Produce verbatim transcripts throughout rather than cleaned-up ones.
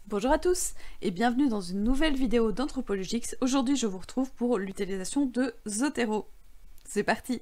Bonjour à tous et bienvenue dans une nouvelle vidéo d'Anthropologix. Aujourd'hui je vous retrouve pour l'utilisation de Zotero. C'est parti!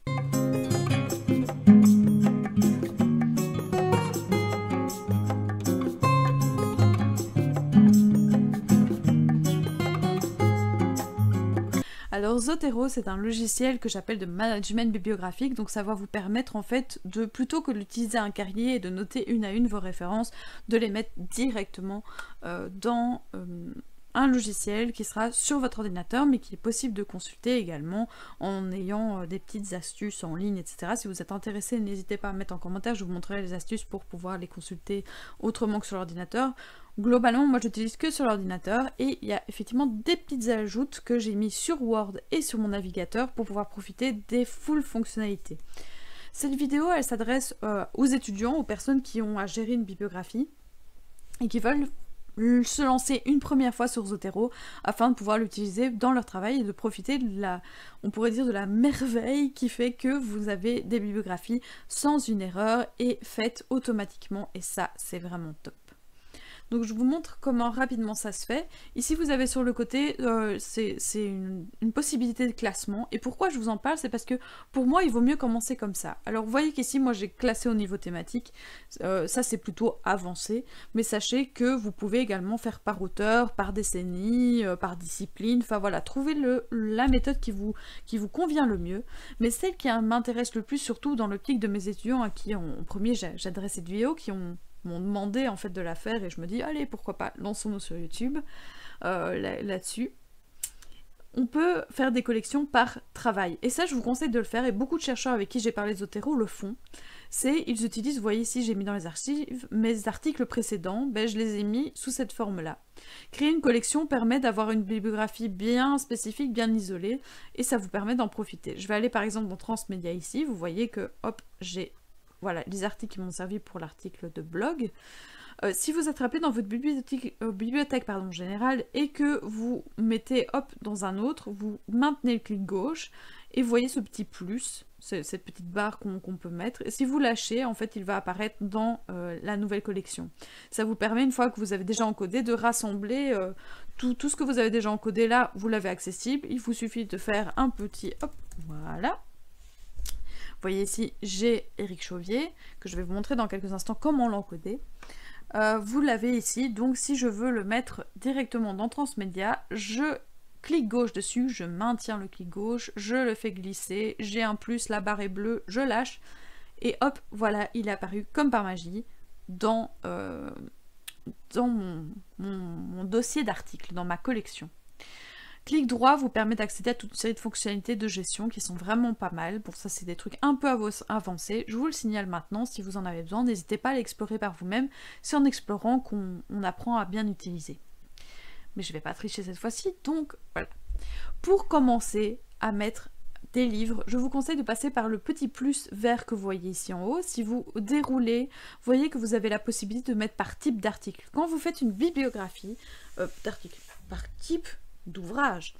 Alors Zotero, c'est un logiciel que j'appelle de management bibliographique, donc ça va vous permettre en fait de, plutôt que d'utiliser un cahier et de noter une à une vos références, de les mettre directement euh, dans euh, un logiciel qui sera sur votre ordinateur, mais qui est possible de consulter également en ayant euh, des petites astuces en ligne, et cetera. Si vous êtes intéressé, n'hésitez pas à mettre en commentaire, je vous montrerai les astuces pour pouvoir les consulter autrement que sur l'ordinateur. Globalement, moi j'utilise que sur l'ordinateur et il y a effectivement des petites ajoutes que j'ai mis sur Word et sur mon navigateur pour pouvoir profiter des full fonctionnalités. Cette vidéo, elle s'adresse euh, aux étudiants, aux personnes qui ont à gérer une bibliographie et qui veulent se lancer une première fois sur Zotero afin de pouvoir l'utiliser dans leur travail et de profiter de la, on pourrait dire de la merveille qui fait que vous avez des bibliographies sans une erreur et faites automatiquement, et ça c'est vraiment top. Donc je vous montre comment rapidement ça se fait. Ici vous avez sur le côté, euh, c'est une, une possibilité de classement. Et pourquoi je vous en parle, c'est parce que pour moi il vaut mieux commencer comme ça. Alors vous voyez qu'ici moi j'ai classé au niveau thématique, euh, ça c'est plutôt avancé. Mais sachez que vous pouvez également faire par auteur, par décennie, euh, par discipline. Enfin voilà, trouvez le, la méthode qui vous, qui vous convient le mieux. Mais celle qui m'intéresse le plus, surtout dans l'optique de mes étudiants à qui en, en premier j'adresse cette vidéo, qui ont... m'ont demandé en fait de la faire et je me dis allez pourquoi pas, lançons-nous sur YouTube euh, là-dessus. On peut faire des collections par travail et ça je vous conseille de le faire et beaucoup de chercheurs avec qui j'ai parlé de Zotero le font. C'est, ils utilisent, vous voyez ici j'ai mis dans les archives, mes articles précédents, ben, je les ai mis sous cette forme là. Créer une collection permet d'avoir une bibliographie bien spécifique, bien isolée et ça vous permet d'en profiter. Je vais aller par exemple dans Transmédia ici, vous voyez que hop j'ai voilà, les articles qui m'ont servi pour l'article de blog. Euh, si vous attrapez dans votre bibliothèque, euh, bibliothèque pardon, générale et que vous mettez hop dans un autre, vous maintenez le clic gauche et vous voyez ce petit plus, cette petite barre qu'on qu'on peut mettre. Et si vous lâchez, en fait, il va apparaître dans euh, la nouvelle collection. Ça vous permet, une fois que vous avez déjà encodé, de rassembler euh, tout, tout ce que vous avez déjà encodé là, vous l'avez accessible. Il vous suffit de faire un petit hop, voilà. Vous voyez ici, j'ai Éric Chauvier, que je vais vous montrer dans quelques instants comment l'encoder. Euh, vous l'avez ici, donc si je veux le mettre directement dans Transmédia, je clique gauche dessus, je maintiens le clic gauche, je le fais glisser, j'ai un plus, la barre est bleue, je lâche, et hop, voilà, il est apparu comme par magie dans, euh, dans mon, mon, mon dossier d'articles, dans ma collection. Clic droit vous permet d'accéder à toute une série de fonctionnalités de gestion qui sont vraiment pas mal. Bon, ça c'est des trucs un peu avancés. Je vous le signale maintenant, si vous en avez besoin, n'hésitez pas à l'explorer par vous-même. C'est en explorant qu'on on apprend à bien utiliser. Mais je vais pas tricher cette fois-ci, donc voilà. Pour commencer à mettre des livres, je vous conseille de passer par le petit plus vert que vous voyez ici en haut. Si vous déroulez, vous voyez que vous avez la possibilité de mettre par type d'article. Quand vous faites une bibliographie euh, d'articles, par type d'ouvrage.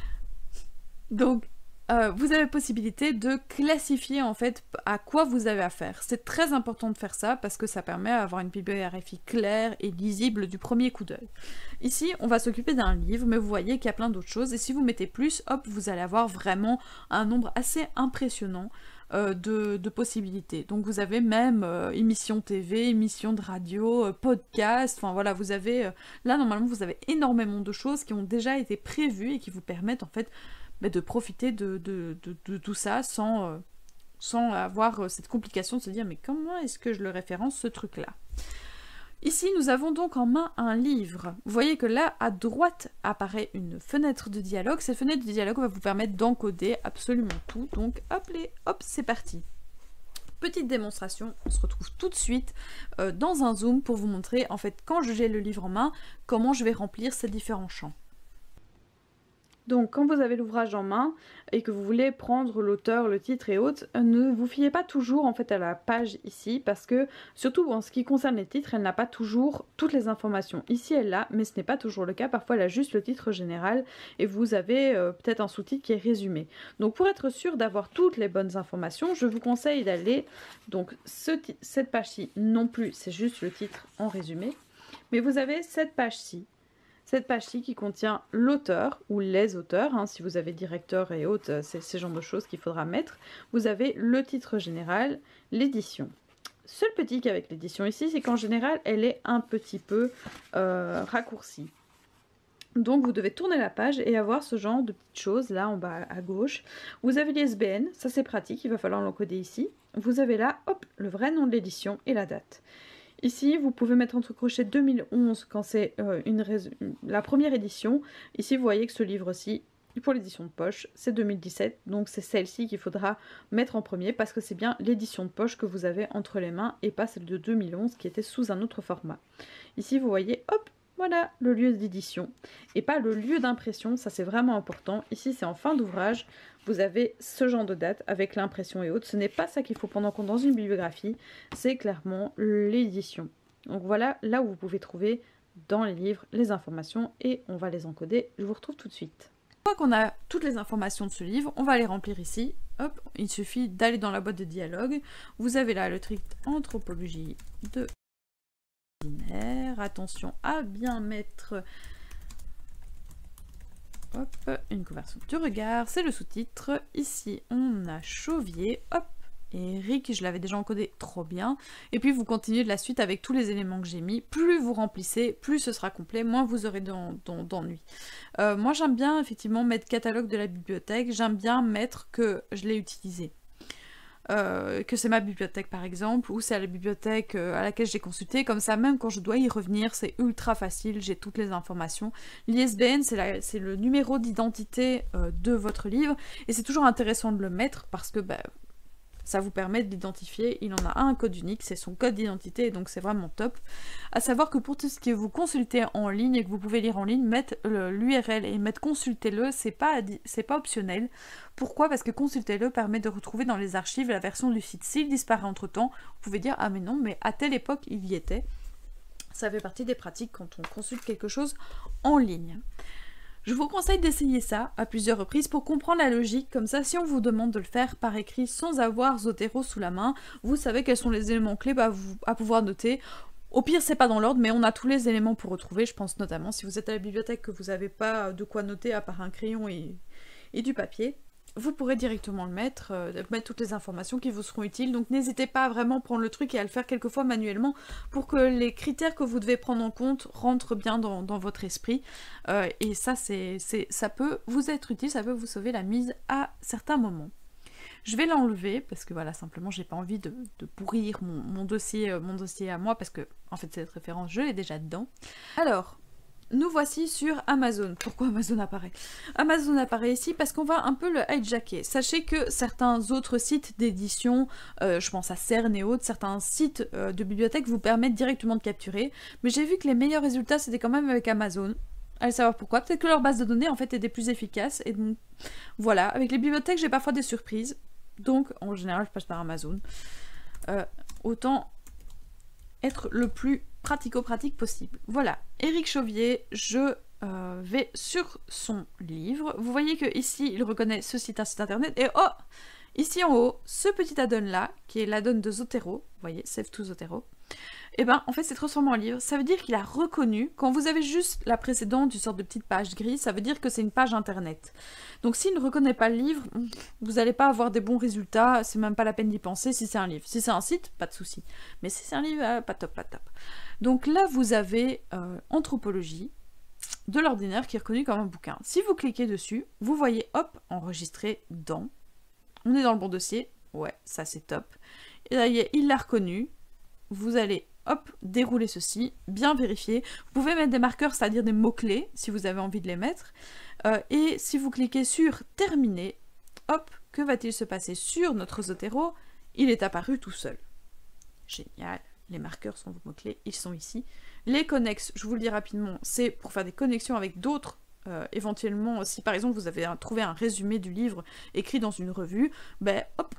Donc, euh, vous avez la possibilité de classifier en fait à quoi vous avez affaire. C'est très important de faire ça parce que ça permet d'avoir une bibliographie claire et lisible du premier coup d'œil. Ici, on va s'occuper d'un livre, mais vous voyez qu'il y a plein d'autres choses. Et si vous mettez plus, hop, vous allez avoir vraiment un nombre assez impressionnant euh, de, de possibilités. Donc vous avez même euh, émissions T V, émissions de radio, euh, podcast, enfin voilà, vous avez... Euh, là, normalement, vous avez énormément de choses qui ont déjà été prévues et qui vous permettent en fait bah, de profiter de, de, de, de tout ça sans, euh, sans avoir euh, cette complication de se dire mais comment est-ce que je le référence ce truc-là? Ici, nous avons donc en main un livre. Vous voyez que là, à droite, apparaît une fenêtre de dialogue. Cette fenêtre de dialogue va vous permettre d'encoder absolument tout. Donc, hop, les, hop, c'est parti. Petite démonstration, on se retrouve tout de suite euh, dans un zoom pour vous montrer, en fait, quand j'ai le livre en main, comment je vais remplir ces différents champs. Donc quand vous avez l'ouvrage en main et que vous voulez prendre l'auteur, le titre et autres, ne vous fiez pas toujours en fait à la page ici parce que surtout en ce qui concerne les titres, elle n'a pas toujours toutes les informations. Ici elle l'a, mais ce n'est pas toujours le cas. Parfois elle a juste le titre général et vous avez euh, peut-être un sous-titre qui est résumé. Donc pour être sûr d'avoir toutes les bonnes informations, je vous conseille d'aller, donc ce, cette page-ci non plus, c'est juste le titre en résumé. Mais vous avez cette page-ci. Cette page-ci qui contient l'auteur ou les auteurs, hein, si vous avez directeur et autres, c'est ce genre de choses qu'il faudra mettre. Vous avez le titre général, l'édition. Seul petit qu'avec l'édition ici, c'est qu'en général, elle est un petit peu euh, raccourcie. Donc vous devez tourner la page et avoir ce genre de petites choses là en bas à gauche. Vous avez l'I S B N, ça c'est pratique, il va falloir l'encoder ici. Vous avez là, hop, le vrai nom de l'édition et la date. Ici, vous pouvez mettre entre crochets deux mille onze quand c'est euh, une la première édition. Ici, vous voyez que ce livre-ci, pour l'édition de poche, c'est deux mille dix-sept. Donc, c'est celle-ci qu'il faudra mettre en premier parce que c'est bien l'édition de poche que vous avez entre les mains et pas celle de deux mille onze qui était sous un autre format. Ici, vous voyez, hop, voilà le lieu d'édition et pas le lieu d'impression. Ça, c'est vraiment important. Ici, c'est en fin d'ouvrage. Vous avez ce genre de date avec l'impression et autres. Ce n'est pas ça qu'il faut prendre en compte dans une bibliographie, c'est clairement l'édition. Donc voilà, là où vous pouvez trouver dans les livres les informations et on va les encoder. Je vous retrouve tout de suite. Une fois qu'on a toutes les informations de ce livre, on va les remplir ici. Hop, il suffit d'aller dans la boîte de dialogue. Vous avez là le tract anthropologie de l'ordinaire. Attention à bien mettre... Hop, une conversion du regard, c'est le sous-titre. Ici, on a Chauvier, hop, et Eric, je l'avais déjà encodé trop bien. Et puis, vous continuez de la suite avec tous les éléments que j'ai mis. Plus vous remplissez, plus ce sera complet, moins vous aurez d'ennui. Euh, moi, j'aime bien, effectivement, mettre catalogue de la bibliothèque. J'aime bien mettre que je l'ai utilisé. Euh, que c'est ma bibliothèque par exemple, ou c'est à la bibliothèque euh, à laquelle j'ai consulté, comme ça même quand je dois y revenir, c'est ultra facile, j'ai toutes les informations. L'I S B N, c'est le numéro d'identité euh, de votre livre, et c'est toujours intéressant de le mettre, parce que bah, ça vous permet de l'identifier. Il en a un code unique, c'est son code d'identité, donc c'est vraiment top. À savoir que pour tout ce que vous consultez en ligne et que vous pouvez lire en ligne, mettre l'U R L et mettre consultez-le, c'est pas, c'est pas optionnel. Pourquoi? Parce que consultez-le permet de retrouver dans les archives la version du site. S'il disparaît entre temps, vous pouvez dire ah mais non, mais à telle époque il y était. Ça fait partie des pratiques quand on consulte quelque chose en ligne. Je vous conseille d'essayer ça à plusieurs reprises pour comprendre la logique, comme ça si on vous demande de le faire par écrit sans avoir Zotero sous la main, vous savez quels sont les éléments clés à, vous, à pouvoir noter. Au pire c'est pas dans l'ordre, mais on a tous les éléments pour retrouver, je pense notamment si vous êtes à la bibliothèque que vous n'avez pas de quoi noter à part un crayon et, et du papier. Vous pourrez directement le mettre, euh, mettre toutes les informations qui vous seront utiles, donc n'hésitez pas à vraiment prendre le truc et à le faire quelquefois manuellement pour que les critères que vous devez prendre en compte rentrent bien dans, dans votre esprit, euh, et ça, c'est, c'est, ça peut vous être utile, ça peut vous sauver la mise à certains moments. Je vais l'enlever parce que voilà, simplement j'ai pas envie de, de pourrir mon, mon, dossier, euh, mon dossier à moi parce que en fait cette référence je l'ai déjà dedans. Alors... nous voici sur Amazon. Pourquoi Amazon apparaît? Amazon apparaît ici parce qu'on va un peu le hijacker. Sachez que certains autres sites d'édition, euh, je pense à Cern et autres, certains sites euh, de bibliothèque vous permettent directement de capturer. Mais j'ai vu que les meilleurs résultats c'était quand même avec Amazon. Allez savoir pourquoi. Peut-être que leur base de données en fait est des plus efficaces. Et donc voilà, avec les bibliothèques j'ai parfois des surprises. Donc en général je passe par Amazon. Euh, autant être le plus pratico-pratique possible. Voilà, Eric Chauvier, je euh, vais sur son livre. Vous voyez que ici il reconnaît ce site, un site internet, et oh, ici en haut, ce petit add-on là, qui est l'add-on de Zotero, vous voyez, Save to Zotero, et ben en fait c'est transformé en livre. Ça veut dire qu'il a reconnu, quand vous avez juste la précédente, une sorte de petite page grise, ça veut dire que c'est une page internet. Donc s'il ne reconnaît pas le livre, vous n'allez pas avoir des bons résultats, c'est même pas la peine d'y penser si c'est un livre. Si c'est un site, pas de souci. Mais si c'est un livre, euh, pas top, pas top. Donc là vous avez euh, Anthropologie de l'ordinaire qui est reconnu comme un bouquin. Si vous cliquez dessus, vous voyez, hop, enregistré dans. On est dans le bon dossier, ouais, ça c'est top. Et là, il l'a reconnu, vous allez... hop, déroulez ceci, bien vérifier. Vous pouvez mettre des marqueurs, c'est-à-dire des mots-clés, si vous avez envie de les mettre. Euh, et si vous cliquez sur « Terminer », hop, que va-t-il se passer sur notre Zotero? Il est apparu tout seul. Génial, les marqueurs sont vos mots-clés, ils sont ici. Les connexes, je vous le dis rapidement, c'est pour faire des connexions avec d'autres. Euh, éventuellement, si par exemple vous avez un, trouvé un résumé du livre écrit dans une revue, ben hop,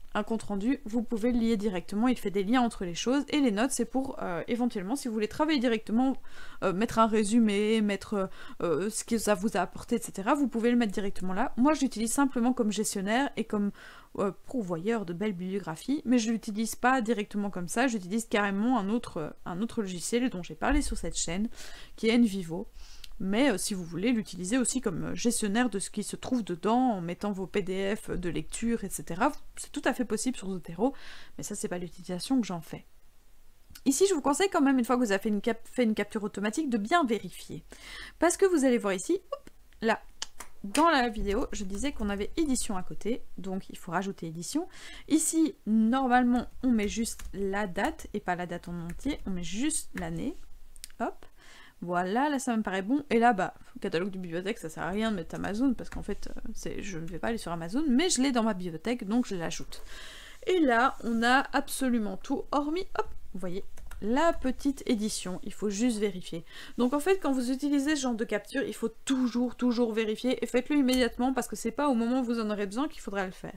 un compte rendu, vous pouvez le lier directement, il fait des liens entre les choses, et les notes c'est pour euh, éventuellement, si vous voulez travailler directement, euh, mettre un résumé, mettre euh, ce que ça vous a apporté, et cetera, vous pouvez le mettre directement là. Moi je l'utilise simplement comme gestionnaire et comme euh, pourvoyeur de belles bibliographies, mais je l'utilise pas directement comme ça, j'utilise carrément un autre, un autre logiciel dont j'ai parlé sur cette chaîne, qui est Nvivo. Mais euh, si vous voulez l'utiliser aussi comme gestionnaire de ce qui se trouve dedans, en mettant vos P D F de lecture, et cetera, c'est tout à fait possible sur Zotero, mais ça c'est pas l'utilisation que j'en fais. Ici, je vous conseille quand même, une fois que vous avez fait une, cap fait une capture automatique, de bien vérifier. Parce que vous allez voir ici, hop, là, dans la vidéo, je disais qu'on avait édition à côté, donc il faut rajouter édition. Ici, normalement, on met juste la date, et pas la date en entier, on met juste l'année, hop. Voilà, là ça me paraît bon. Et là, bah, catalogue de bibliothèque, ça sert à rien de mettre Amazon, parce qu'en fait, euh, je ne vais pas aller sur Amazon, mais je l'ai dans ma bibliothèque, donc je l'ajoute. Et là, on a absolument tout, hormis, hop, vous voyez, la petite édition, il faut juste vérifier. Donc en fait, quand vous utilisez ce genre de capture, il faut toujours, toujours vérifier, et faites-le immédiatement, parce que c'est pas au moment où vous en aurez besoin qu'il faudra le faire.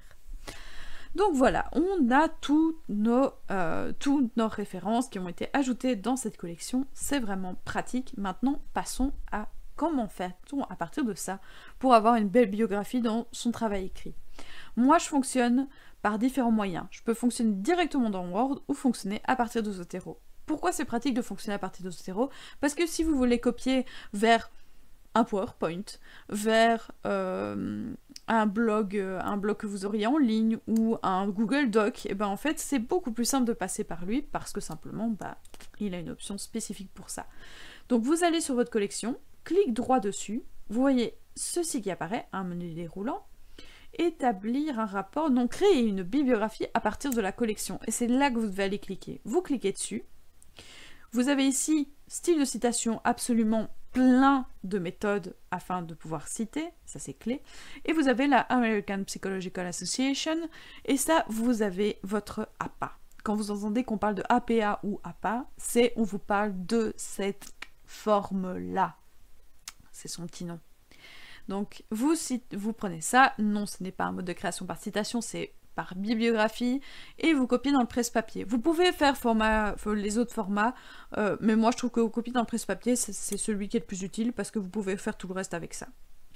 Donc voilà, on a tous nos, euh, toutes nos références qui ont été ajoutées dans cette collection, c'est vraiment pratique. Maintenant, passons à comment fait-on à partir de ça pour avoir une belle biographie dans son travail écrit. Moi, je fonctionne par différents moyens. Je peux fonctionner directement dans Word ou fonctionner à partir de Zotero. Pourquoi c'est pratique de fonctionner à partir de Zotero? Parce que si vous voulez copier vers un PowerPoint, vers euh, un blog, euh, un blog que vous auriez en ligne ou un Google Doc, et ben en fait c'est beaucoup plus simple de passer par lui parce que simplement bah, il a une option spécifique pour ça. Donc vous allez sur votre collection, clic droit dessus, vous voyez ceci qui apparaît, un menu déroulant, établir un rapport, donc créer une bibliographie à partir de la collection, et c'est là que vous devez aller cliquer. Vous cliquez dessus, vous avez ici style de citation absolument plein de méthodes afin de pouvoir citer, ça c'est clé, et vous avez la American Psychological Association, et ça vous avez votre A P A. Quand vous entendez qu'on parle de A P A ou A P A, c'est on vous parle de cette forme-là, c'est son petit nom. Donc vous, vous prenez ça, non ce n'est pas un mode de création par citation, c'est par bibliographie, et vous copiez dans le presse-papier. Vous pouvez faire format, les autres formats, euh, mais moi je trouve que vous copiez dans le presse-papier, c'est celui qui est le plus utile, parce que vous pouvez faire tout le reste avec ça.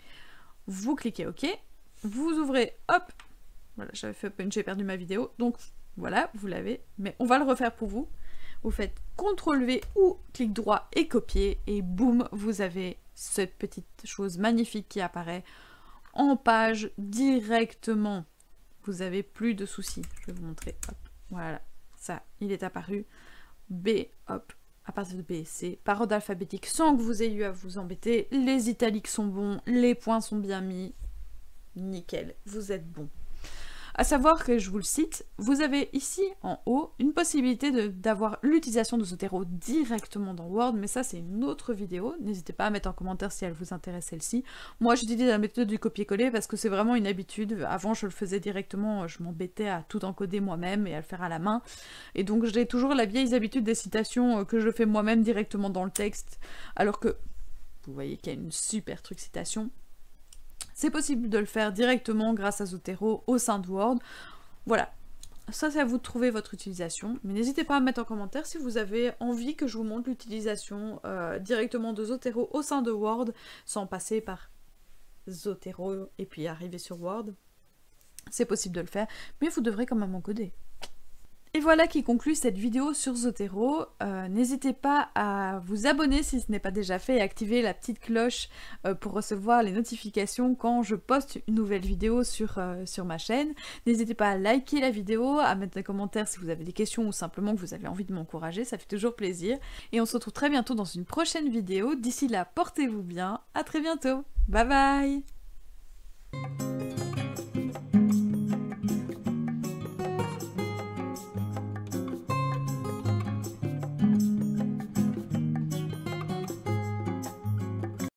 Vous cliquez OK, vous ouvrez, hop, voilà, j'avais fait open, j'ai perdu ma vidéo, donc voilà, vous l'avez, mais on va le refaire pour vous. Vous faites contrôle V ou clic droit et copier, et boum, vous avez cette petite chose magnifique qui apparaît en page directement. Vous avez plus de soucis. Je vais vous montrer. Hop, voilà, ça, il est apparu. B, hop, à partir de B et C, par ordre alphabétique, sans que vous ayez eu à vous embêter. Les italiques sont bons, les points sont bien mis. Nickel, vous êtes bon. À savoir que, je vous le cite, vous avez ici en haut une possibilité d'avoir l'utilisation de Zotero directement dans Word, mais ça c'est une autre vidéo, n'hésitez pas à mettre en commentaire si elle vous intéresse celle-ci. Moi j'utilise la méthode du copier-coller parce que c'est vraiment une habitude, avant je le faisais directement, je m'embêtais à tout encoder moi-même et à le faire à la main, et donc j'ai toujours la vieille habitude des citations que je fais moi-même directement dans le texte, alors que vous voyez qu'il y a une super truc citation. C'est possible de le faire directement grâce à Zotero au sein de Word. Voilà, ça c'est à vous de trouver votre utilisation. Mais n'hésitez pas à mettre en commentaire si vous avez envie que je vous montre l'utilisation euh, directement de Zotero au sein de Word, sans passer par Zotero et puis arriver sur Word. C'est possible de le faire, mais vous devrez quand même encoder. Et voilà qui conclut cette vidéo sur Zotero. Euh, N'hésitez pas à vous abonner si ce n'est pas déjà fait et activer la petite cloche euh, pour recevoir les notifications quand je poste une nouvelle vidéo sur, euh, sur ma chaîne. N'hésitez pas à liker la vidéo, à mettre des commentaires si vous avez des questions ou simplement que vous avez envie de m'encourager, ça fait toujours plaisir. Et on se retrouve très bientôt dans une prochaine vidéo. D'ici là, portez-vous bien, à très bientôt. Bye bye!